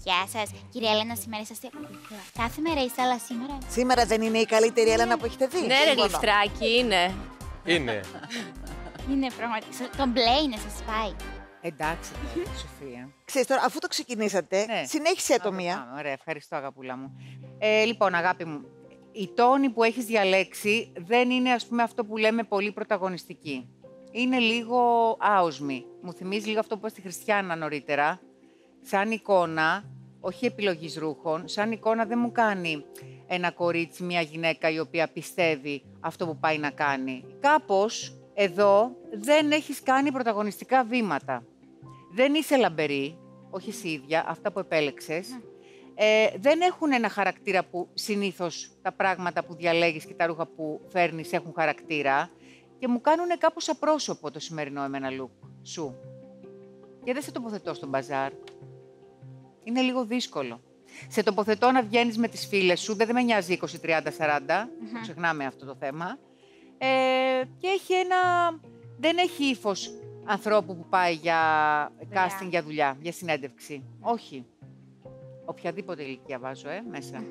Γεια σας. Κυρία Έλενα, σήμερα είσαστε. Κάθε μέρα είστε, αλλά σήμερα. Σήμερα δεν είναι η καλύτερη Έλενα που έχετε δει? Ναι, ρε γλυφτράκι, είναι. Είναι. Είναι πραγματικά. Το μπλε είναι, σας πάει. Εντάξει, Σοφία. Ξέρεις τώρα, αφού το ξεκινήσατε, Ναι. συνέχισε το μία. Πάμε, ωραία, ευχαριστώ αγαπούλα μου. Λοιπόν, αγάπη μου, η τόνη που έχεις διαλέξει δεν είναι, ας πούμε, αυτό που λέμε πολύ πρωταγωνιστική. Είναι λίγο άοσμη. Μου θυμίζει λίγο αυτό που είπα στη Χριστιάνα νωρίτερα. Σαν εικόνα, όχι επιλογής ρούχων, σαν εικόνα δεν μου κάνει ένα κορίτσι, μια γυναίκα η οποία πιστεύει αυτό που πάει να κάνει. Κάπως, εδώ δεν έχεις κάνει πρωταγωνιστικά βήματα. Δεν είσαι λαμπερή, όχι εσύ ίδια, αυτά που επέλεξες. Δεν έχουν ένα χαρακτήρα που συνήθως τα πράγματα που διαλέγεις και τα ρούχα που φέρνεις έχουν χαρακτήρα και μου κάνουν κάπως απρόσωπο το σημερινό εμένα look σου. Και δεν σε τοποθετώ στον μπαζάρ. Είναι λίγο δύσκολο. Σε τοποθετώ να βγαίνεις με τις φίλες σου, δεν με νοιάζει 20, 30, 40, ξεχνάμε αυτό το θέμα. Και έχει δεν έχει ύφος ανθρώπου που πάει για casting, για δουλειά, για συνέντευξη. Όχι. Οποιαδήποτε ηλικία βάζω, μέσα.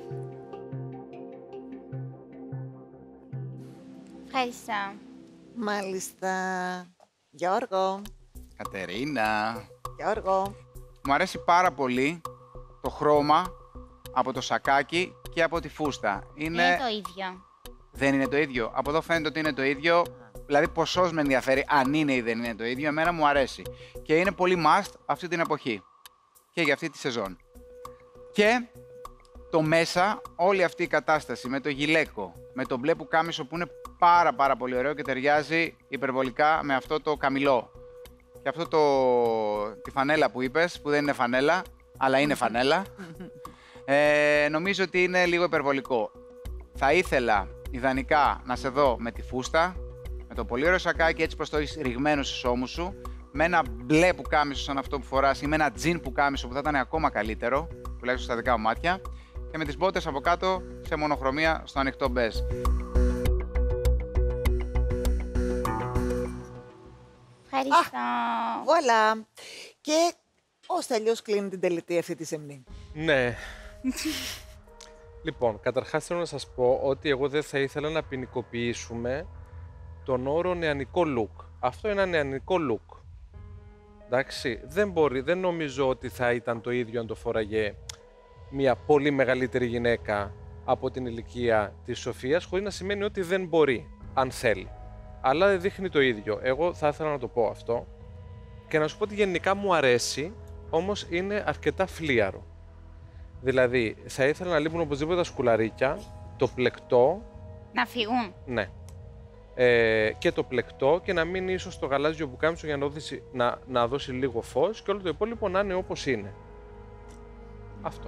Ευχαριστώ. Μάλιστα. Γιώργο. Κατερίνα. Γιώργο. Μου αρέσει πάρα πολύ το χρώμα από το σακάκι και από τη φούστα. Είναι το ίδιο. Δεν είναι το ίδιο. Από εδώ φαίνεται ότι είναι το ίδιο. Δηλαδή ποσός με ενδιαφέρει αν είναι ή δεν είναι το ίδιο. Εμένα μου αρέσει. Και είναι πολύ must αυτή την εποχή. Και για αυτή τη σεζόν. Και το μέσα, όλη αυτή η κατάσταση με το γυλαίκο, με το μπλε πουκάμισο που είναι πάρα πολύ ωραίο και ταιριάζει υπερβολικά με αυτό το καμιλό. Και αυτό τη φανέλα που είπες, που δεν είναι φανέλα, αλλά είναι φανέλα, νομίζω ότι είναι λίγο υπερβολικό. Θα ήθελα ιδανικά να σε δω με τη φούστα, με το πολύ ωραίο σακάκι έτσι πως το έχεις ρηγμένο στους ώμους σου, με ένα μπλε πουκάμισο σαν αυτό που φοράς ή με ένα τζιν πουκάμισο που θα ήταν ακόμα καλύτερο, τουλάχιστον στα δικά μου μάτια, και με τις μπότες από κάτω σε μονοχρωμία στο ανοιχτό μπέζ. Ευχαριστώ. Βουαλά. Και ο Στέλιος κλείνει την τελετή αυτή τη σεμνή. Ναι. Λοιπόν, καταρχάς θέλω να σας πω ότι εγώ δεν θα ήθελα να ποινικοποιήσουμε τον όρο νεανικό look. Αυτό είναι ένα νεανικό look. Εντάξει, δεν νομίζω ότι θα ήταν το ίδιο αν το φόραγε μια πολύ μεγαλύτερη γυναίκα από την ηλικία της Σοφίας, χωρίς να σημαίνει ότι δεν μπορεί, αν θέλει. Αλλά δεν δείχνει το ίδιο. Εγώ θα ήθελα να το πω αυτό. Και να σου πω ότι γενικά μου αρέσει, όμως είναι αρκετά φλίαρο. Δηλαδή, θα ήθελα να λείπουν οπωσδήποτε τα σκουλαρίκια, το πλεκτό. Να φύγουν. Ναι. Και το πλεκτό και να μείνει ίσως το γαλάζιο πουκάμισο για να δώσει λίγο φως και όλο το υπόλοιπο να είναι όπως είναι. Αυτό.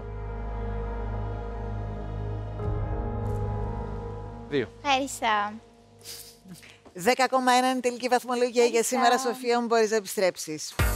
2. Ευχαριστώ. 10,1 είναι η τελική βαθμολογία για σήμερα. Σοφία μου, μπορείς να επιστρέψεις.